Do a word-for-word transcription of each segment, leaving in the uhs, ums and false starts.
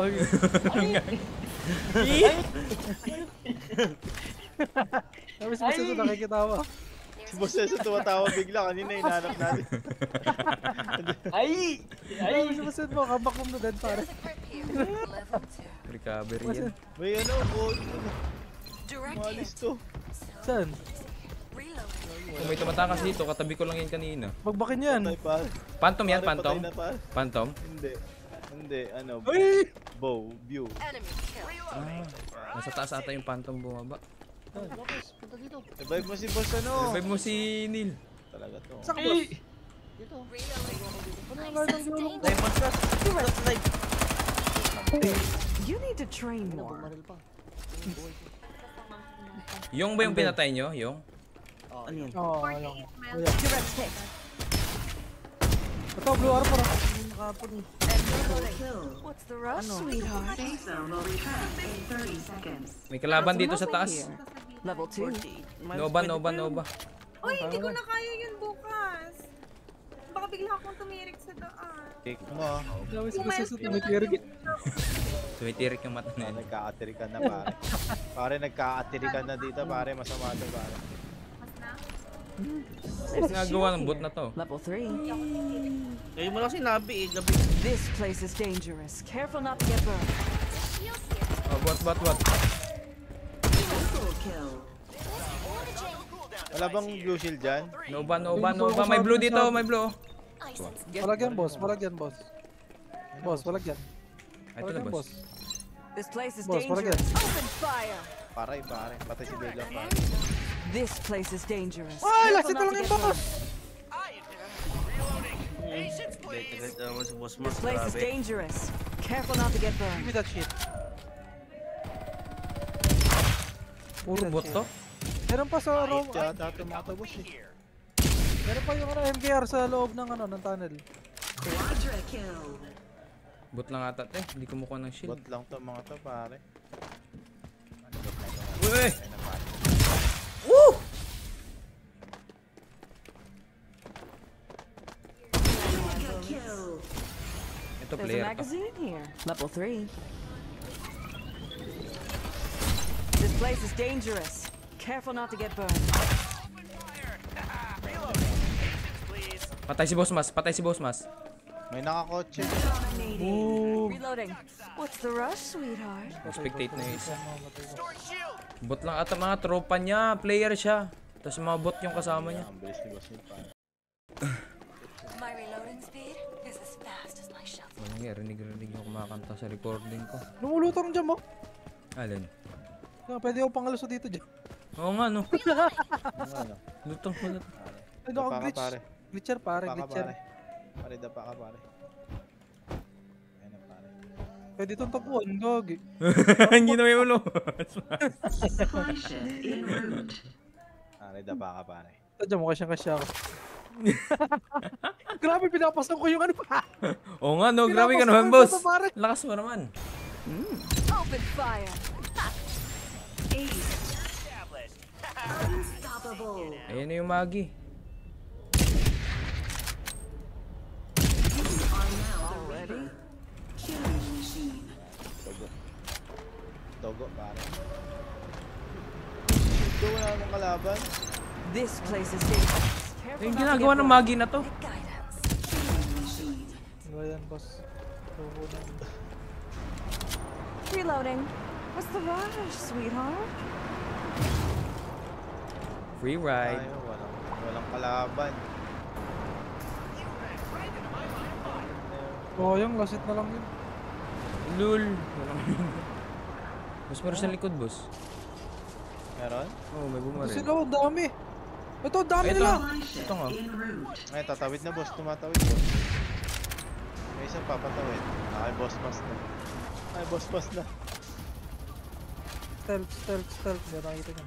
Gagi. Tapos si Boss nakikitawa. Si Boss Eso tumatawa bigla. Kanina hinanap natin. Ay! Ay! Tapos si Boss mo, kabak mo dead pare. Recovery yan. May ano, gold. Malis to. Saan? Kung may tumatakas dito, katabi ko lang yan kanina. Magbakin yan. Phantom yan, Phantom? Phantom? Hindi. Hindi, ano, Ay! bow, view. Ah, nasa taas ata yung Phantom bumaba. Revive mo si Boss ano? Revive mo si Neil. Talaga to. Saan ka Boss? Dito. Ano nga lang yung Diamond shot. Live. You need to train more. Yung ba yung pinatay nyo? Yung? Ano yun? Oo, yung. Direct hit. Ito, blue armor. What's the rush, sweetheart? May kalaban dito sa taas. Level two. Nova, Nova, Nova. Uy, hindi ko na kaya yun bukas. Baka bigla akong tumirik sa daan. Take mo ah. Dami si Boss sa tumitirig. Tumitirik yung mata na yun. Nagka-atirikan na pare. Pare nagka-atirikan na dito pare. Masama to pare. Ano nagawa ng bot na to? Level three. Ngayon mo lang sinabi eh, gabi. This place is dangerous. Careful not to get burned. Oh, bot, bot, bot. Wala bang blue shield dyan? Nova, Nova, Nova. May blue dito, may blue. Walagyan boss, walagyan boss. Boss, walagyan. Ito na boss. This place is Boss, walagyan. dangerous. Open fire. Pare, pare. Patay si Bella pare. This place is dangerous. Ay, Careful lasit not lang to yung get boss. Dito naman si Boss Mas. This place is Grabe. dangerous. Careful not to get Give burned. me that shit. Puro bot to? Meron pa sa room. Kaya dati mga to boss eh. Meron pa yung ano, M K R sa loob ng ano, ng tunnel. Bot lang ata eh. Hindi kumukuha ng shield. Bot lang to mga to pare. Uy! Woo! Ito There's a player to. magazine here. Level three. This place is dangerous. Careful not to get burned. Patay si Boss Mas, patay si Boss Mas. May nakakotse. Reloading. What's the rush, sweetheart? Spectate na yung isa. Bot lang ata mga tropa niya, player siya. Tapos mga bot yung kasama niya. Ang bilis ni Boss Nick pare. My reloading speed is as fast as my shuttle. Ano nga, rinig-rinig yung kumakanta sa recording ko. Lumulutang dyan mo. Alin? Yeah, pwede ako pangaluso dito dyan. Oo nga no. Ano? Lutong ko lang. Ano ako Dapa ka glitch? pare. Glitcher pare, Dapa ka glitcher. pare. Pare, dapa ka pare. Ayan na pare. Pwede itong tapuan, gagi. Hindi na may ulo. Pare, dapa ka pare. Tadya mo kasyang kasya ako. Grabe, pinapasang ko yung ano pa. Oo nga no, grabe ka Pinapasok naman ko yung boss. bata, pare. Lakas mo naman. Open fire. Ayan na yung Magi. Already? Togo. Togo pare. Ito wala nang kalaban. This place is dangerous. Careful Yung not to ginagawa get ng burned. Magi na to. Guidance. Ano yan, boss? Tubo na. Reloading. What's the rush, sweetheart? Free ride. Tayo, walang, walang kalaban. Oh, yung lasit na lang yun. Lul. Mas meron sa likod boss. Meron? Oo, oh, may bumaril. Sila, ang dami. Ito, ang dami Ito. nila. Ito nga. Ay, tatawid na boss. Tumatawid boss. May isang papatawid. Ay, boss mas na. Ay, boss mas na. Stealth, stealth, stealth. Meron nakita niya.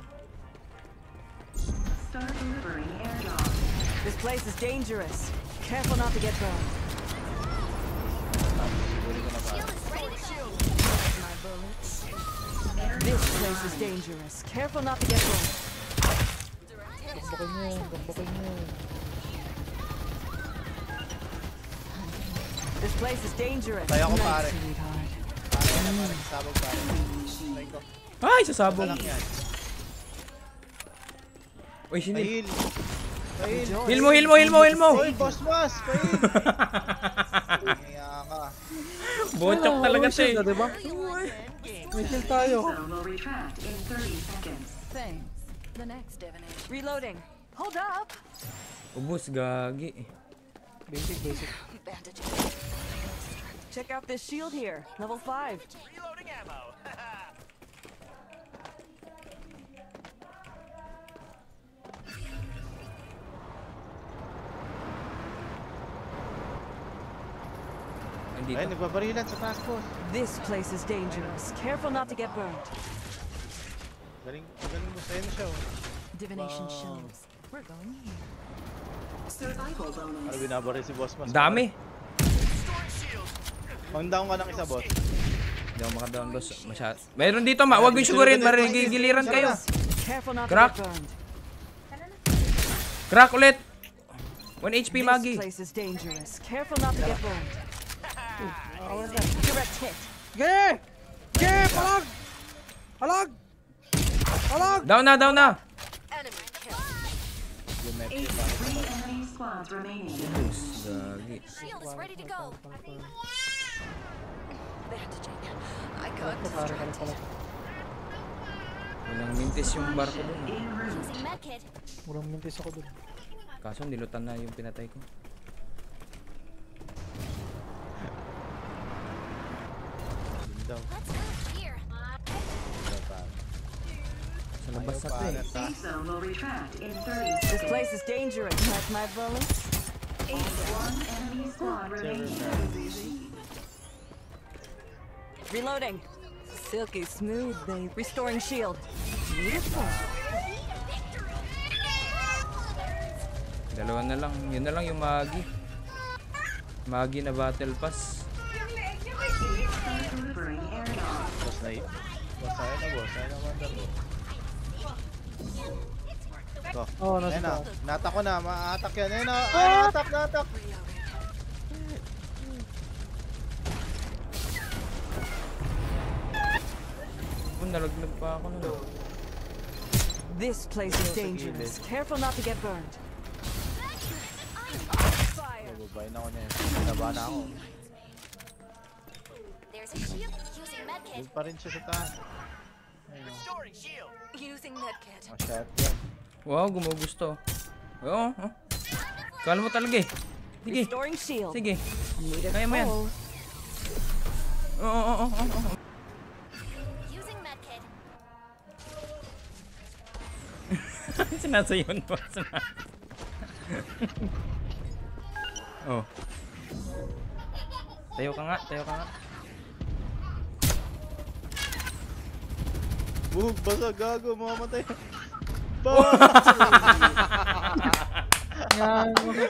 This place is dangerous. Careful not to get burned. Siguro ko na pare. My bullets. This place is dangerous. Careful not to get burned. Gambakin niya, gambakin niya. This place is dangerous. Kaya ko, Night, pare. sweetheart. Pare, parang sabog pa. Try ko. Ay, sasabog. Lang yan. Uy, sinil. Pahil. Pahil. Heal mo, heal mo, heal mo, heal mo. Uy, boss mas. Pahil. Kaya ka. Bochok talaga siya eh. Diba? May kill tayo. Thanks. The next divination. Reloading. Hold up. Ubus, gagi. Basic, basic. Bandages. Check out this shield here. Level five. Reloading ammo. Andito. Ay, nagbabarilan sa taas, boss. This place is dangerous. Careful not to get burned. Galing, galing mo sa'yo na siya. oh. Divination Wow. shells. We're going here. Ano binabaril si boss mas? Dami. Mang down ka ng isa, boss. Hindi ako makadown, boss. Masyad. Mayroon dito, ma. Huwag yung sigurin. Marigigiliran kayo. Careful not Crack. to get burned. Crack ulit. one H P, This Magi. place is dangerous. Careful not to get burned. Direct hit. Ge! Ge! Palag! Palag! Palag! Down na, down na. Enemy kill. Ubus, gagi. Shield is ready to go. Bandaging. I got Pare, pare, pare. Walang mintis yung barko dun. ah. using medkit. Murang mintis ako dun. Kaso nilutan na yung pinatay ko. Down. Let's go here. Sa labas na to eh. This place is dangerous. Like my bullets. Reloading. Silky smooth, babe. Restoring shield. Beautiful. Dalawa na lang. Yun na lang yung Magi. Magi na battle pass. Boss na yun. Boss, ayun na, boss. Ayun na, wonder, boss. Ito. Oo, nasa Ayun na. taas. Natak ko na. Ma-attack yan. Ayun na. Ayun, natak, natak. Oh, nalaglag pa ako nun. This place is dangerous. Careful not to get burned. Bababayin ako niya. Naba na ako. There's a shield using medkit. Doon pa rin siya sa taas. Ayun. Restoring shield. Using medkit. Mga shot yan. Wow, gumugusto. Oo, oh. Kala mo talaga eh. Sige, Restoring shield. sige. Need it Kaya mo yan. full. Oo, oo, oo, oo. Using medkit. Sinasayon mo. Oh. Tayo ka nga, tayo ka nga. Bug, basa, gago, mamamatay. Yan.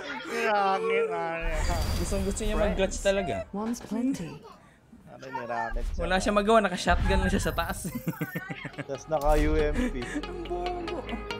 Gustong gusto niya mag-clutch talaga. One's plenty. Ano ni Ramet siya? Wala siya magawa, naka-shotgun lang siya sa taas. Tapos naka-U M P. Ang bobo.